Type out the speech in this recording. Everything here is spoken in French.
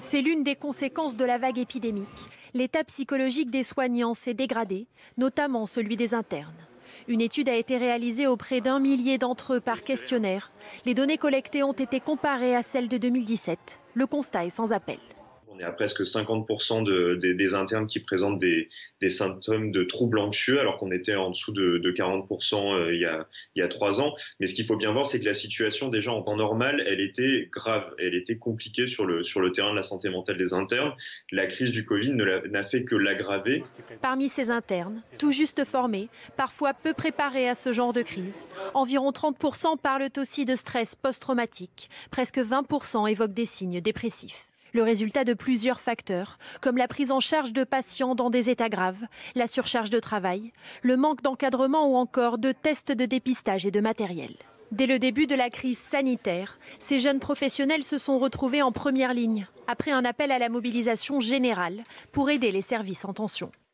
C'est l'une des conséquences de la vague épidémique. L'état psychologique des soignants s'est dégradé, notamment celui des internes. Une étude a été réalisée auprès d'1 millier d'entre eux par questionnaire. Les données collectées ont été comparées à celles de 2017. Le constat est sans appel. On est à presque 50% des internes qui présentent des symptômes de troubles anxieux, alors qu'on était en dessous de 40% il y a 3 ans. Mais ce qu'il faut bien voir, c'est que la situation, déjà en temps normal, elle était grave, elle était compliquée sur le terrain de la santé mentale des internes. La crise du Covid n'a fait que l'aggraver. Parmi ces internes, tout juste formés, parfois peu préparés à ce genre de crise, environ 30% parlent aussi de stress post-traumatique. Presque 20% évoquent des signes dépressifs. Le résultat de plusieurs facteurs, comme la prise en charge de patients dans des états graves, la surcharge de travail, le manque d'encadrement ou encore de tests de dépistage et de matériel. Dès le début de la crise sanitaire, ces jeunes professionnels se sont retrouvés en première ligne, après un appel à la mobilisation générale pour aider les services en tension.